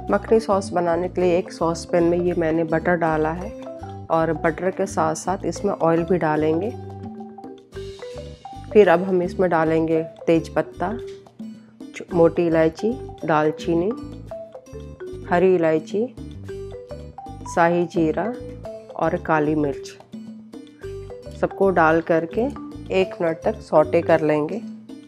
Makhani sauce बनाने के लिए एक सॉस पैन में ये मैंने बटर डाला है और बटर के साथ साथ इसमें ऑयल भी डालेंगे। फिर अब हम इसमें डालेंगे तेज पत्ता, मोटी इलायची, दालचीनी, हरी इलायची, शाही जीरा और काली मिर्च। सबको डाल करके 1 मिनट तक सौटे कर लेंगे।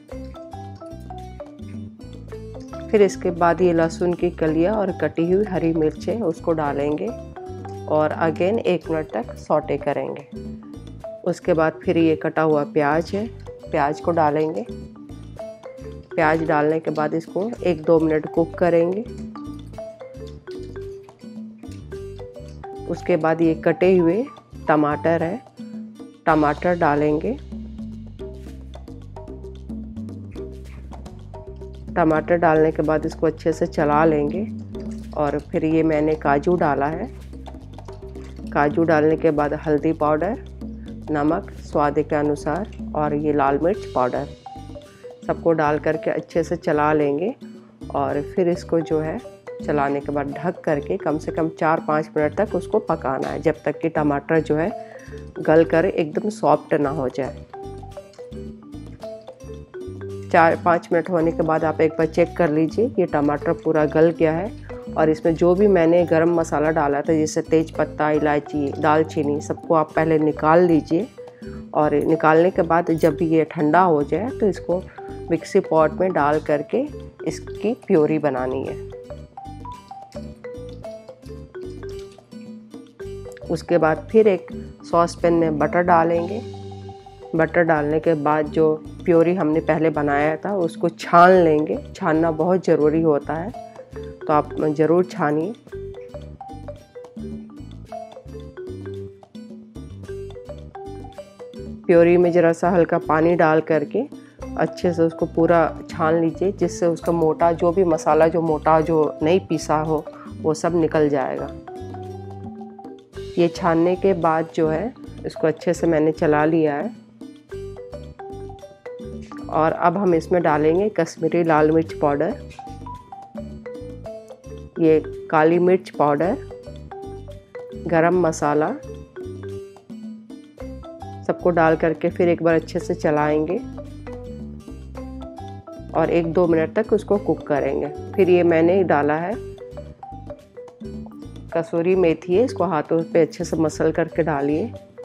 फिर इसके बाद ये लहसुन की कलियां और कटी हुई हरी मिर्च है उसको डालेंगे और अगेन 1 मिनट तक सौटे करेंगे। उसके बाद फिर ये कटा हुआ प्याज है, प्याज को डालेंगे। प्याज डालने के बाद इसको 1-2 मिनट कुक करेंगे। उसके बाद ये कटे हुए टमाटर है, टमाटर डालेंगे। टमाटर डालने के बाद इसको अच्छे से चला लेंगे और फिर ये मैंने काजू डाला है। काजू डालने के बाद हल्दी पाउडर, नमक स्वाद के अनुसार और ये लाल मिर्च पाउडर सबको डाल करके अच्छे से चला लेंगे और फिर इसको जो है चलाने के बाद ढक करके कम से कम 4-5 मिनट तक उसको पकाना है, जब तक कि टमाटर जो है गल कर एकदम सॉफ्ट ना हो जाए। 4-5 मिनट होने के बाद आप एक बार चेक कर लीजिए ये टमाटर पूरा गल गया है और इसमें जो भी मैंने गरम मसाला डाला था जैसे तेज पत्ता, इलायची, दालचीनी सबको आप पहले निकाल लीजिए और निकालने के बाद जब ये ठंडा हो जाए तो इसको मिक्सी पॉट में डाल करके इसकी प्योरी बनानी है। उसके बाद फिर एक सॉस पैन में बटर डालेंगे। बटर डालने के बाद जो प्योरी हमने पहले बनाया था उसको छान लेंगे। छानना बहुत ज़रूरी होता है तो आप ज़रूर छानिए। प्योरी में ज़रा सा हल्का पानी डाल करके अच्छे से उसको पूरा छान लीजिए, जिससे उसका मोटा जो भी मसाला जो मोटा जो नहीं पीसा हो वो सब निकल जाएगा। ये छानने के बाद जो है इसको अच्छे से मैंने चला लिया है और अब हम इसमें डालेंगे कश्मीरी लाल मिर्च पाउडर, ये काली मिर्च पाउडर, गरम मसाला सबको डाल करके फिर एक बार अच्छे से चलाएंगे और 1-2 मिनट तक उसको कुक करेंगे। फिर ये मैंने डाला है कसूरी मेथी है, इसको हाथों पे अच्छे से मसल करके डालिए।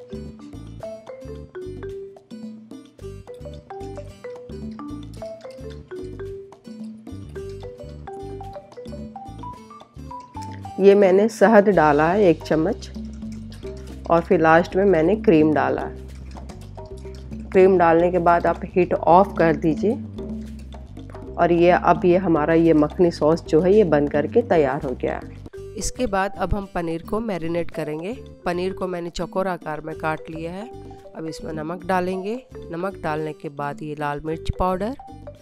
ये मैंने शहद डाला है 1 चम्मच और फिर लास्ट में मैंने क्रीम डाला है। क्रीम डालने के बाद आप हीट ऑफ कर दीजिए और ये अब ये हमारा ये मखनी सॉस जो है ये बन करके तैयार हो गया है। इसके बाद अब हम पनीर को मैरिनेट करेंगे। पनीर को मैंने चौकोर आकार में काट लिया है। अब इसमें नमक डालेंगे। नमक डालने के बाद ये लाल मिर्च पाउडर,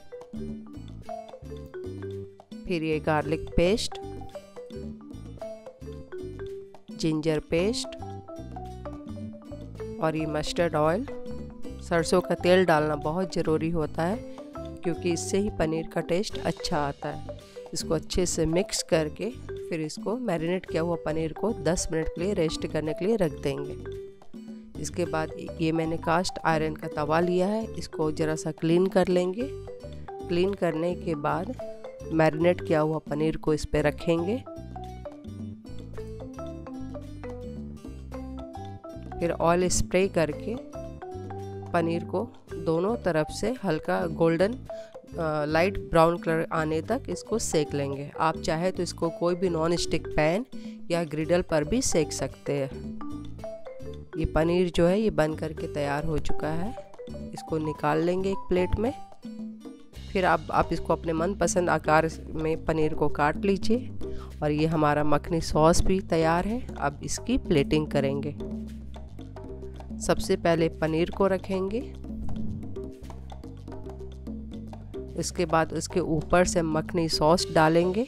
फिर ये गार्लिक पेस्ट, जिंजर पेस्ट और ये मस्टर्ड ऑयल। सरसों का तेल डालना बहुत ज़रूरी होता है क्योंकि इससे ही पनीर का टेस्ट अच्छा आता है। इसको अच्छे से मिक्स करके फिर इसको मैरिनेट किया हुआ पनीर को 10 मिनट के लिए रेस्ट करने के लिए रख देंगे। इसके बाद ये मैंने कास्ट आयरन का तवा लिया है, इसको ज़रा सा क्लीन कर लेंगे। क्लीन करने के बाद मैरिनेट किया हुआ पनीर को इस पे रखेंगे। फिर ऑयल स्प्रे करके पनीर को दोनों तरफ से हल्का गोल्डन लाइट ब्राउन कलर आने तक इसको सेक लेंगे। आप चाहे तो इसको कोई भी नॉन स्टिक पैन या ग्रिडल पर भी सेक सकते हैं। ये पनीर जो है ये बन करके तैयार हो चुका है। इसको निकाल लेंगे एक प्लेट में। फिर आप इसको अपने मनपसंद आकार में पनीर को काट लीजिए और ये हमारा मखनी सॉस भी तैयार है। अब इसकी प्लेटिंग करेंगे। सबसे पहले पनीर को रखेंगे, इसके बाद उसके ऊपर से मखनी सॉस डालेंगे।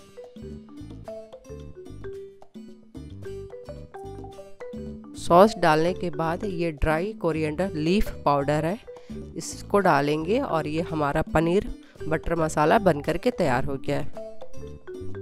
सॉस डालने के बाद ये ड्राई कोरिएंडर लीफ पाउडर है, इसको डालेंगे और ये हमारा पनीर बटर मसाला बनकर के तैयार हो गया है।